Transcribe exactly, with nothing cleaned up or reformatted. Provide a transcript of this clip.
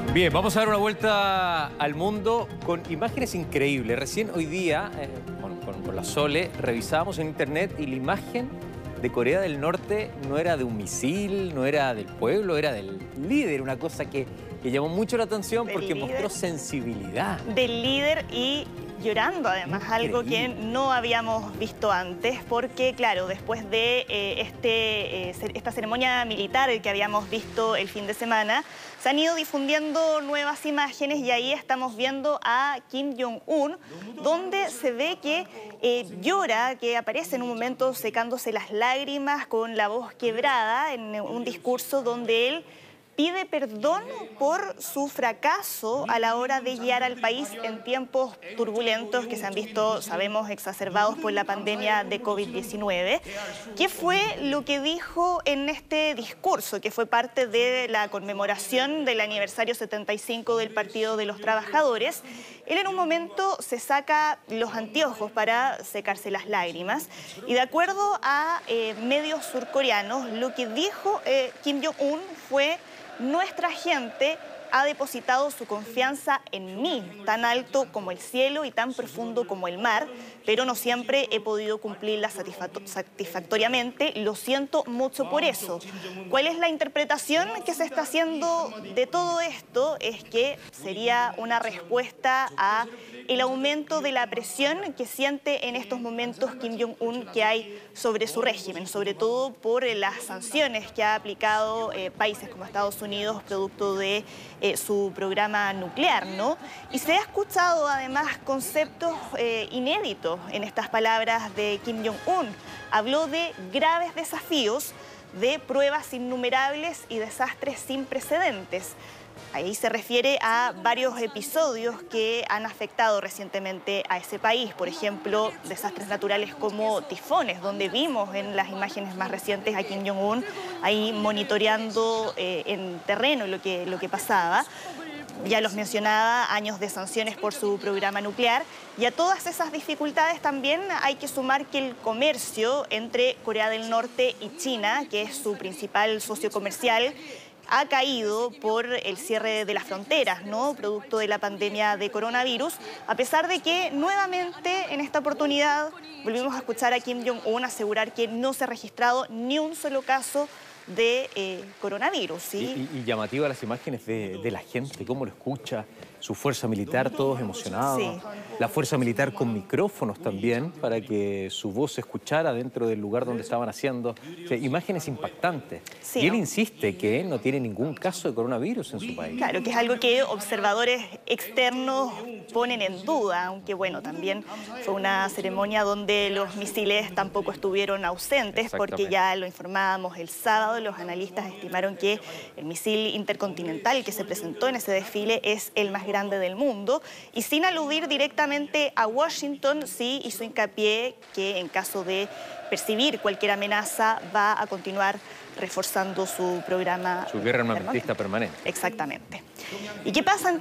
Bien, vamos a dar una vuelta al mundo con imágenes increíbles. Recién hoy día, eh, con, con, con la Sole, revisábamos en internet y la imagen de Corea del Norte no era de un misil, no era del pueblo, era del líder. Una cosa que, que llamó mucho la atención porque líder, mostró sensibilidad. Del líder y llorando además, increíble. Algo que no habíamos visto antes, porque claro, después de eh, este, eh, esta ceremonia militar que habíamos visto el fin de semana, se han ido difundiendo nuevas imágenes y ahí estamos viendo a Kim Jong-un, donde se ve que eh, llora, que aparece en un momento secándose las lágrimas con la voz quebrada en un discurso donde él pide perdón por su fracaso a la hora de guiar al país en tiempos turbulentos que se han visto, sabemos, exacerbados por la pandemia de COVID diecinueve. ¿Qué fue lo que dijo en este discurso, que fue parte de la conmemoración del aniversario setenta y cinco del Partido de los Trabajadores? Él en un momento se saca los anteojos para secarse las lágrimas y de acuerdo a eh, medios surcoreanos, lo que dijo eh, Kim Jong-un fue: nuestra gente ha depositado su confianza en mí, tan alto como el cielo y tan profundo como el mar, pero no siempre he podido cumplirla satisfactoriamente. Lo siento mucho por eso. ¿Cuál es la interpretación que se está haciendo de todo esto? Es que sería una respuesta a el aumento de la presión que siente en estos momentos Kim Jong-un que hay sobre su régimen, sobre todo por las sanciones que ha aplicado eh, países como Estados Unidos producto de eh, su programa nuclear, ¿no? Y se ha escuchado además conceptos eh, inéditos en estas palabras de Kim Jong-un. Habló de graves desafíos, de pruebas innumerables y desastres sin precedentes. Ahí se refiere a varios episodios que han afectado recientemente a ese país. Por ejemplo, desastres naturales como tifones, donde vimos en las imágenes más recientes a Kim Jong-un ahí monitoreando eh, en terreno lo que, lo que pasaba. Ya los mencionaba, años de sanciones por su programa nuclear. Y a todas esas dificultades también hay que sumar que el comercio entre Corea del Norte y China, que es su principal socio comercial, ha caído por el cierre de las fronteras, ¿no? Producto de la pandemia de coronavirus, a pesar de que nuevamente en esta oportunidad volvimos a escuchar a Kim Jong-un asegurar que no se ha registrado ni un solo caso de eh, coronavirus, ¿sí? Y, y, y llamativa las imágenes de, de la gente, cómo lo escucha, su fuerza militar, todos emocionados. Sí. La fuerza militar con micrófonos también, para que su voz se escuchara dentro del lugar donde estaban haciendo. O sea, imágenes impactantes. Sí. Y él insiste que no tiene ningún caso de coronavirus en su país. Claro, que es algo que observadores externos ponen en duda, aunque bueno, también fue una ceremonia donde los misiles tampoco estuvieron ausentes, porque ya lo informábamos el sábado, los analistas estimaron que el misil intercontinental que se presentó en ese desfile es el más grande del mundo, y sin aludir directamente a Washington, sí hizo hincapié que en caso de percibir cualquier amenaza va a continuar reforzando su programa. Su guerra armamentista permanente. Exactamente. ¿Y qué pasa